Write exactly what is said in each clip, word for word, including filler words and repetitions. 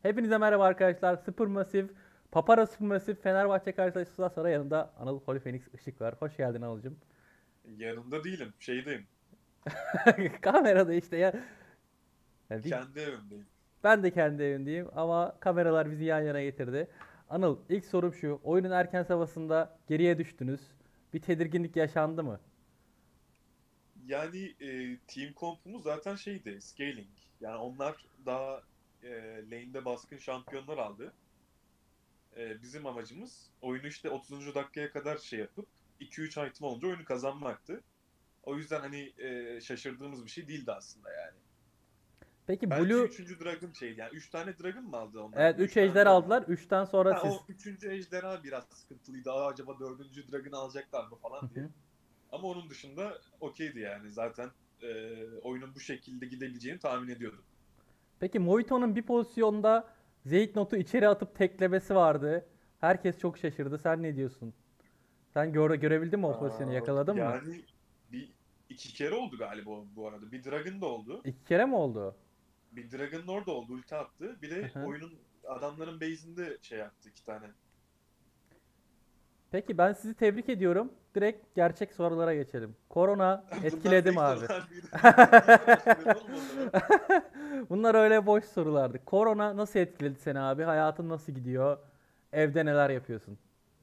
Hepinize merhaba arkadaşlar. Supermassive, Papara Supermassive Fenerbahçe karşılaşmasından sonra yanımda Anıl Holy Phoenix Işık var. Hoş geldin Anıl'cım. Yanında değilim. Şeydeyim. Kamerada işte ya. Yani bir- Kendi evimdeyim. ben de kendi evimdeyim ama kameralar bizi yan yana getirdi. Anıl, ilk sorum şu. Oyunun erken safhasında geriye düştünüz. Bir tedirginlik yaşandı mı? Yani e, team kompumuz zaten şeydi. Scaling. Yani onlar daha e, lane'de baskın şampiyonlar aldı. E, bizim amacımız oyunu işte otuzuncu dakikaya kadar şey yapıp iki üç item olunca oyunu kazanmaktı. O yüzden hani e, şaşırdığımız bir şey değildi aslında yani. Peki Bence Blue, üçüncü Dragon şeydi. Yani üç tane Dragon mı aldı onlar? evet, üç üç tane ejder Dragon aldılar. aldı. Üçten sonra Ha, siz. o üçüncü ejderha biraz sıkıntılıydı. Aa, acaba dördüncü Dragon'ı alacaklar mı falan diye. Ama onun dışında okeydi yani. Zaten e, oyunun bu şekilde gidebileceğini tahmin ediyordum. Peki Mojito'nun bir pozisyonda Zeyt Not'u içeri atıp teklemesi vardı. Herkes çok şaşırdı. Sen ne diyorsun? Sen göre, görebildin mi o pozisyonu? Aa, Yakaladın mı? yani bir iki kere oldu galiba o bu arada. Bir Dragon da oldu. İki kere mi oldu? Bir Dragon'ın orada oldu. Ulti attı. Bir Hı de hı. oyunun adamların base'inde şey yaptı iki tane. Peki ben sizi tebrik ediyorum. Direkt gerçek sorulara geçelim. Korona Bunlar etkiledi mi fake abi? sorular mıydı? Niye karıştırıyorsun oğlum onları? Bunlar öyle boş sorulardı. Korona nasıl etkiledi seni abi? Hayatın nasıl gidiyor? Evde neler yapıyorsun?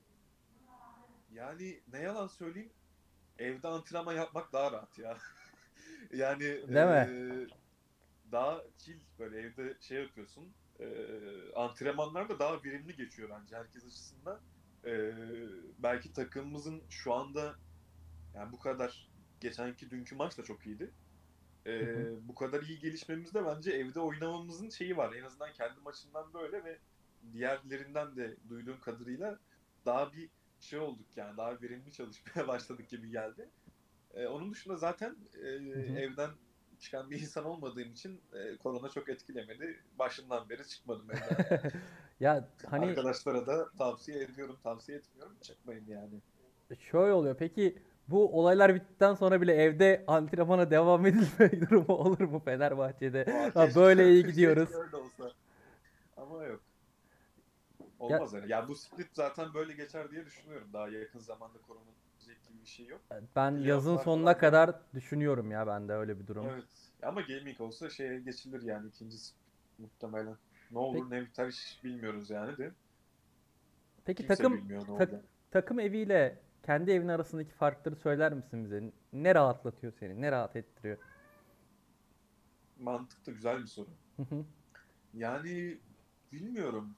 Yani ne yalan söyleyeyim. Evde antrenman yapmak daha rahat ya. Yani e, Değil mi? daha chill böyle evde şey yapıyorsun. Ee, antrenmanlar da daha verimli geçiyor bence herkes açısından. Ee, belki takımımızın şu anda yani bu kadar geçenki dünkü maç da çok iyiydi. Hı hı. Ee, bu kadar iyi gelişmemizde bence evde oynamamızın şeyi var. En azından kendi maçından böyle ve diğerlerinden de duyduğum kadarıyla daha bir şey olduk yani daha verimli çalışmaya başladık gibi geldi. Ee, onun dışında zaten e, Hı hı. evden çıkan bir insan olmadığım için e, korona çok etkilemedi. Başından beri çıkmadım evden yani. Ya hani Arkadaşlara da tavsiye ediyorum, tavsiye etmiyorum. Çıkmayın yani. şöyle oluyor. Peki bu olaylar bittikten sonra bile evde antrenmana devam edilme durumu olur mu Fenerbahçe'de? Aa, Ha, keşke, böyle iyi gidiyoruz. keşke öyle olsa. Ama yok. Ya Olmaz öyle. Yani bu split zaten böyle geçer diye düşünüyorum. Daha yakın zamanda korona düzelecek gibi bir şey yok. ben yazın Playoff'lar sonuna falan da kadar düşünüyorum ya, ben de öyle bir durum. evet. Ama gaming olsa şeye geçilir yani ikinci split muhtemelen. Ne Peki, olur ne biter hiç bilmiyoruz yani de. peki Kimse takım bilmiyor ne tak- olacak. takım eviyle kendi evin arasındaki farkları söyler misin bize? Ne rahatlatıyor seni? Ne rahat ettiriyor? Mantıklı güzel bir soru. Yani bilmiyorum.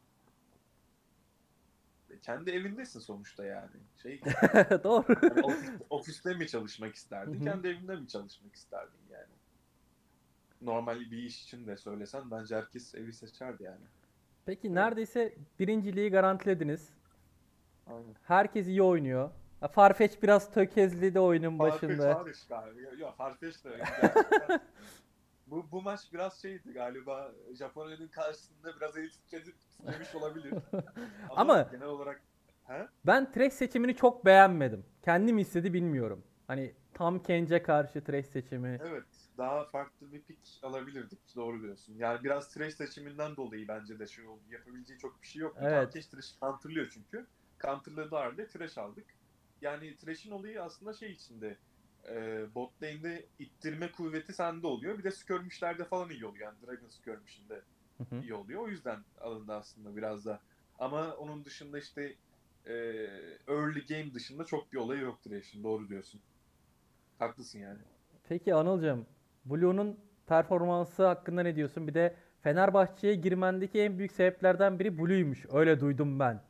Kendi evindesin sonuçta yani. Şey Doğru. hani ofis, ofiste mi çalışmak isterdin? Kendi evinde mi çalışmak isterdin yani? Normal bir iş için de söylesen bence herkes evi seçerdi yani. Peki Değil mi? neredeyse birinciliği garantilediniz. Aynen. Herkes iyi oynuyor. Ha, Farfetch biraz tökezledi oyunun Farfetch başında. hariç galiba. Ya, ya Farfetch de gerçekten bu, bu maç biraz şeydi galiba Japonya'nın karşısında biraz eli titredi, titremiş olabilir. Ama Ama genel olarak he? ben Thresh seçimini çok beğenmedim. Kendim istedi bilmiyorum. Hani tam Kench'e karşı Thresh seçimi. Evet, daha farklı bir pick alabilirdik. Doğru diyorsun. Yani biraz trash seçiminden dolayı bence de şey oldu. Yapabileceği çok bir şey yoktu. Tam Evet. Cash trash counterlıyor çünkü. Counterladığı halde trash aldık. Yani trash'in olayı aslında şey içinde. E, bot lane'de ittirme kuvveti sende oluyor. Bir de skirmish'lerde falan iyi oluyor. Yani Dragon skirmish'inde Hı hı. iyi oluyor. O yüzden alındı aslında biraz da. Ama onun dışında işte e, early game dışında çok bir olayı yok trash'in. Doğru diyorsun. Haklısın yani. Peki Anılcım, Blue'nun performansı hakkında ne diyorsun? Bir de Fenerbahçe'ye girmendeki en büyük sebeplerden biri Blue'ymuş. Öyle duydum ben.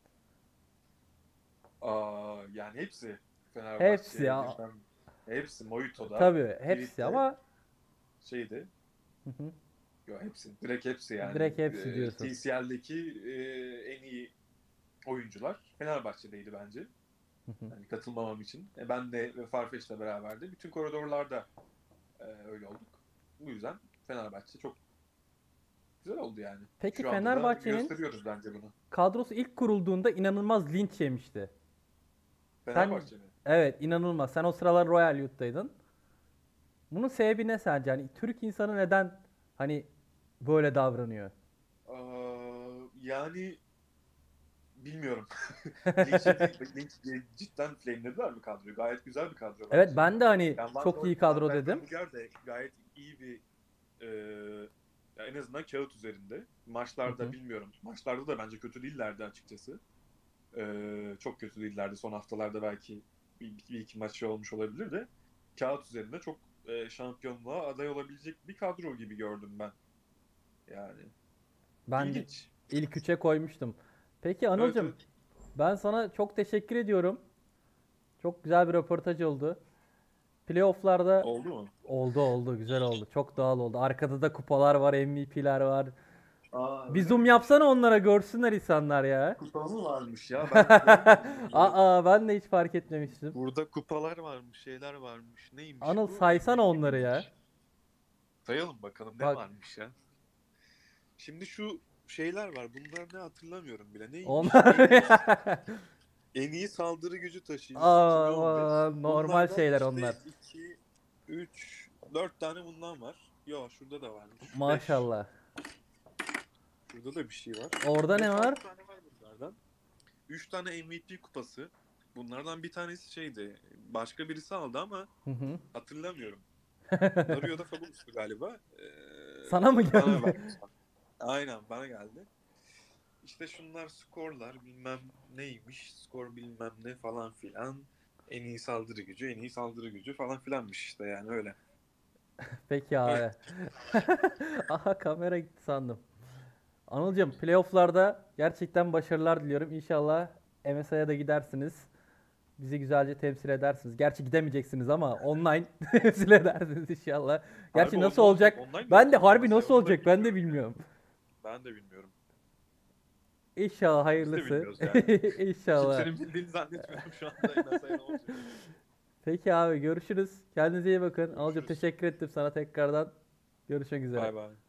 Aa, yani hepsi Hepsi Fenerbahçe'ye ya. girmem. Hepsi Mojito'da, Tabii hepsi Tweet'te ama şeydi. hı hı, Yok hepsi. Direkt hepsi yani. direkt hepsi E, diyorsun. T C L'deki e, en iyi oyuncular Fenerbahçe'deydi bence. Hı hı. Yani katılmamam için. E, ben de ve Farfetch'le beraberdi. Bütün koridorlarda e, öyle olduk. Bu yüzden Fenerbahçe çok güzel oldu yani. Peki Şu anda da Fenerbahçe'nin gösteriyoruz bence bunu. kadrosu ilk kurulduğunda inanılmaz linç yemişti. Sen, Fenerbahçe mi? evet, inanılmaz. Sen o sıralar Royal Youth'taydın. Bunun sebebi ne sence? Hani Türk insanı neden hani böyle davranıyor? Yani bilmiyorum. Lynch, Lynch cidden flamelediler mi kadroyu? Gayet güzel bir kadro Evet bence. ben de hani Yani Van çok iyi Dijk- kadro Van Dijk, dedim. Rudiger de gayet iyi bir e, ya en azından kağıt üzerinde. Hı Maçlarda hı. bilmiyorum. Maçlarda da bence kötü değillerdi açıkçası. E, çok kötü değillerdi. Son haftalarda belki bir, bir iki maç şey olmuş olabilir de kağıt üzerinde çok e, şampiyonluğa aday olabilecek bir kadro gibi gördüm ben. Yani Ben de ilginç. ilk üçe koymuştum. Peki Evet, Anıl'cım evet. ben sana çok teşekkür ediyorum. Çok güzel bir röportaj oldu. Playoff'larda Oldu mu? oldu oldu güzel oldu. Çok doğal oldu. Arkada da kupalar var, M V P'ler var. Aa, Bir öyle zoom miymiş? yapsana onlara görsünler insanlar ya. Kupa mı varmış ya? Ben görmedim bunları. Aa ben de hiç fark etmemiştim. Burada kupalar varmış, şeyler varmış. Neymiş Anıl bu? saysana M V P onları ya. miymiş? Sayalım bakalım ne Bak varmış ya. Şimdi şu şeyler var. Bunlar ne hatırlamıyorum bile. Neymiş? onlar En iyi, en iyi saldırı gücü taşıyıcısı iki bin on beş. Aa, normal Bunlardan şeyler onlar. işte iki, üç, dört tane bundan var. Yo şurada da varmış. beş. Maşallah. Şurada da bir şey var. Orada ne beş var? altı tane var bunlardan. üç tane M V P kupası. Bunlardan bir tanesi şeydi. Başka birisi aldı ama Hı hı. hatırlamıyorum. Dario'da Fabulous'tu galiba. Ee, Sana mı bana geldi? vermiş. Aynen bana geldi. İşte şunlar skorlar bilmem neymiş. Skor bilmem ne falan filan. En iyi saldırı gücü, en iyi saldırı gücü falan filanmış işte yani öyle. Peki abi. Öyle. Aha kamera gitti sandım. Anılcım playoff'larda gerçekten başarılar diliyorum. İnşallah M S I'ye da gidersiniz. Bizi güzelce temsil edersiniz. Gerçi gidemeyeceksiniz ama online temsil edersiniz inşallah. Harbi Gerçi nasıl online olacak. olacak? Online mi Ben de olacak? harbi M S I nasıl onu da olacak ben de bilmiyorum bilmiyorum. yani. Ben de bilmiyorum. İnşallah Biz de hayırlısı. bilmiyoruz yani. İnşallah. Kimsenin bildiğini zannetmiyorum şu anda M S I ne olacak. Peki abi görüşürüz. Kendinize iyi bakın. Anılcım Görüşürüz. teşekkür ettim sana tekrardan. Görüşmek üzere. Bay bay.